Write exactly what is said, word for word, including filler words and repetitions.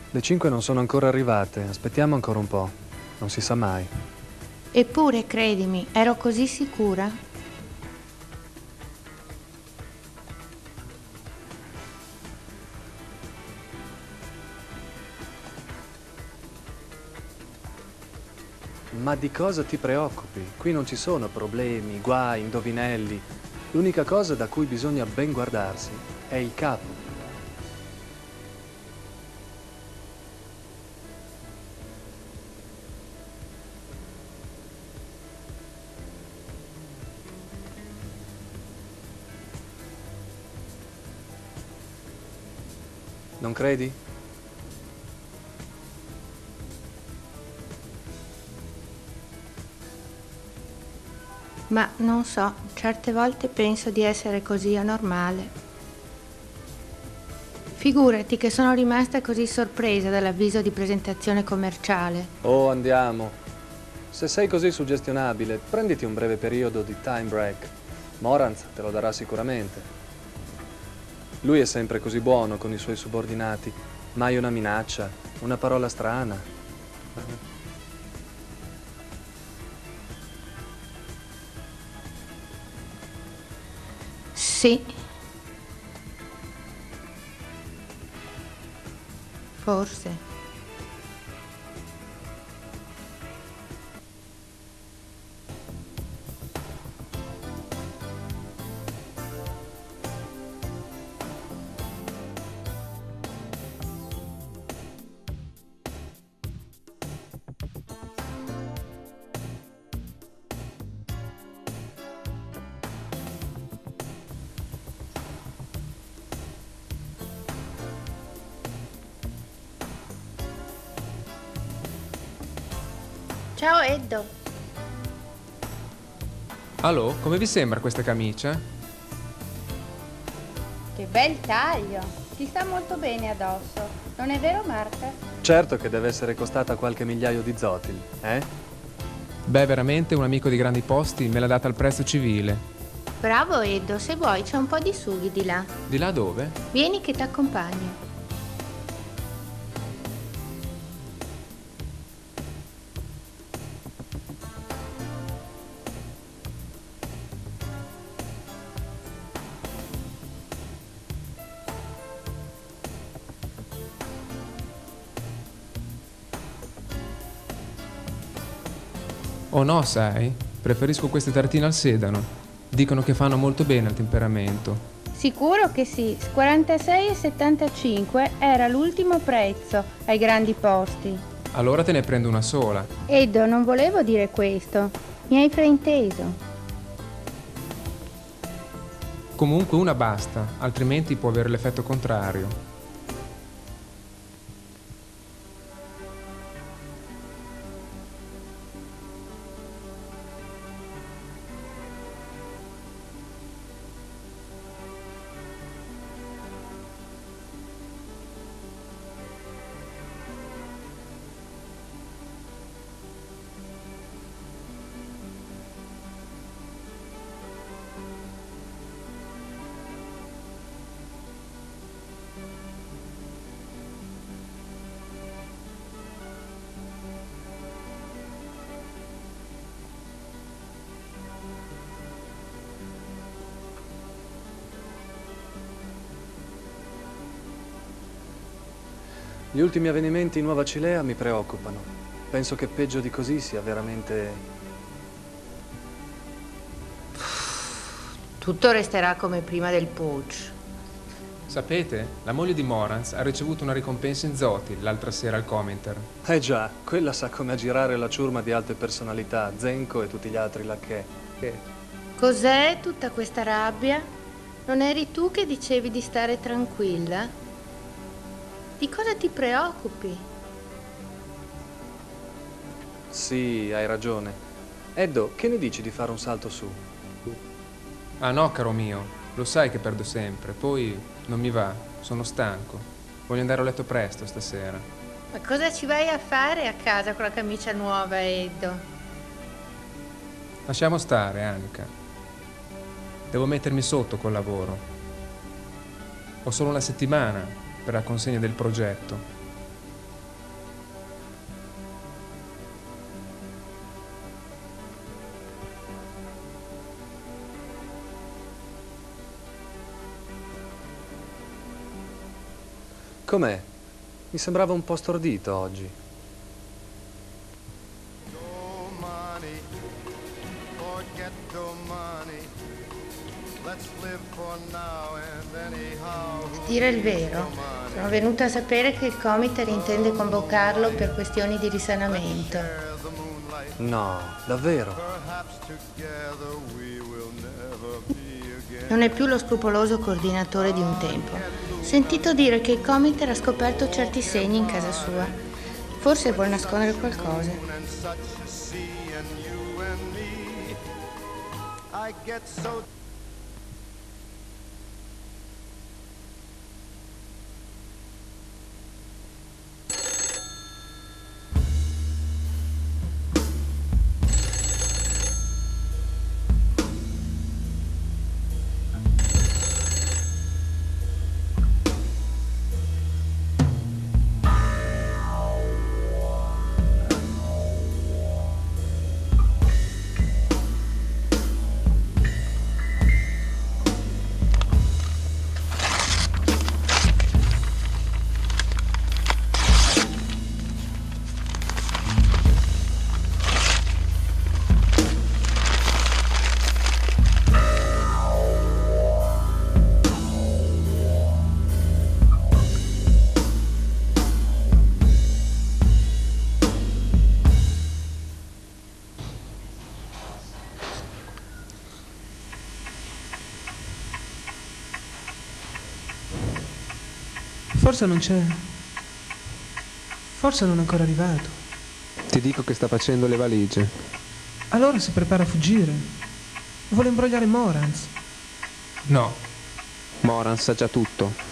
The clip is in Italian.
Le cinque non sono ancora arrivate, aspettiamo ancora un po'. Non si sa mai. Eppure, credimi, ero così sicura. Ma di cosa ti preoccupi? Qui non ci sono problemi, guai, indovinelli. L'unica cosa da cui bisogna ben guardarsi è il capo. Non credi? Ma non so, certe volte penso di essere così anormale. Figurati che sono rimasta così sorpresa dall'avviso di presentazione commerciale. Oh, andiamo. Se sei così suggestionabile, prenditi un breve periodo di time break. Morantz te lo darà sicuramente. Lui è sempre così buono con i suoi subordinati. Mai una minaccia, una parola strana. Sì. Forse. Ciao Eddo. Allo, come vi sembra questa camicia? Che bel taglio! Ti sta molto bene addosso. Non è vero, Marta? Certo che deve essere costata qualche migliaio di zloty, eh? Beh, veramente un amico di grandi posti me l'ha data al prezzo civile. Bravo Eddo, se vuoi c'è un po' di sughi di là. Di là dove? Vieni che ti accompagno. Oh no, sai? Preferisco queste tartine al sedano. Dicono che fanno molto bene al temperamento. Sicuro che sì. quarantasei e settantacinque era l'ultimo prezzo ai grandi posti. Allora te ne prendo una sola. Eddo, non volevo dire questo. Mi hai frainteso. Comunque una basta, altrimenti può avere l'effetto contrario. Gli ultimi avvenimenti in Nuova Cilea mi preoccupano. Penso che peggio di così sia veramente... Tutto resterà come prima del putsch. Sapete, la moglie di Morantz ha ricevuto una ricompensa in zloty l'altra sera al Comintern. Eh già, quella sa come aggirare la ciurma di alte personalità, Zenko e tutti gli altri lacchè. Che... Cos'è tutta questa rabbia? Non eri tu che dicevi di stare tranquilla? Di cosa ti preoccupi? Sì, hai ragione. Eddo, che ne dici di fare un salto su? Ah no, caro mio, lo sai che perdo sempre, poi non mi va, sono stanco. Voglio andare a letto presto stasera. Ma cosa ci vai a fare a casa con la camicia nuova, Eddo? Lasciamo stare, Annika. Devo mettermi sotto col lavoro. Ho solo una settimana per la consegna del progetto. Com'è? Mi sembrava un po' stordito oggi. A dire il vero, sono venuta a sapere che il Comiter intende convocarlo per questioni di risanamento. No, davvero? Non è più lo scrupoloso coordinatore di un tempo. Ho sentito dire che il Comiter ha scoperto certi segni in casa sua. Forse vuol nascondere qualcosa. Forse non c'è. Forse non è ancora arrivato. Ti dico che sta facendo le valigie. Allora si prepara a fuggire. Vuole imbrogliare Morans. No, Moran sa già tutto.